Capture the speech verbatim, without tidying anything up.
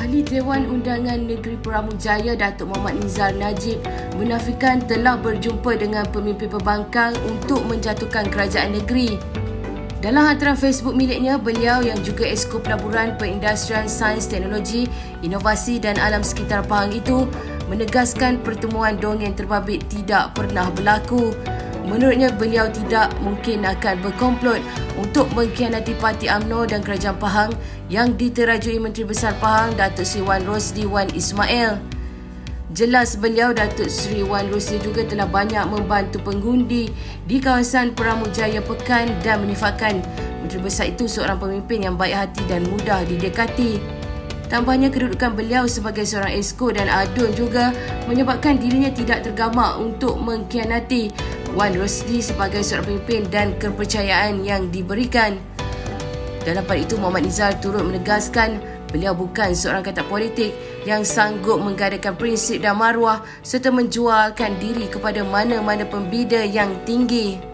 Ahli Dewan Undangan Negeri Peramujaya Datuk Mohamad Nizar Najib menafikan telah berjumpa dengan pemimpin pembangkang untuk menjatuhkan kerajaan negeri. Dalam hantaran Facebook miliknya, beliau yang juga Esko Pelaburan Perindustrian Sains Teknologi, Inovasi dan Alam Sekitar Pahang itu menegaskan pertemuan dongeng terbabit tidak pernah berlaku. Menurutnya, beliau tidak mungkin akan berkomplot untuk mengkhianati Parti UMNO dan Kerajaan Pahang yang diterajui Menteri Besar Pahang Datuk Seri Wan Rosli Wan Ismail. Jelas beliau, Datuk Seri Wan Rosli juga telah banyak membantu pengundi di kawasan Peramujaya Pekan dan menyifatkan Menteri Besar itu seorang pemimpin yang baik hati dan mudah didekati. Tambahnya, kedudukan beliau sebagai seorang Esko dan Adun juga menyebabkan dirinya tidak tergamak untuk mengkhianati Wan Rosli sebagai seorang pemimpin dan kepercayaan yang diberikan. Dalam pada itu, Mohamad Nizar turut menegaskan beliau bukan seorang katak politik yang sanggup menggadaikan prinsip dan maruah serta menjualkan diri kepada mana-mana pembida yang tinggi.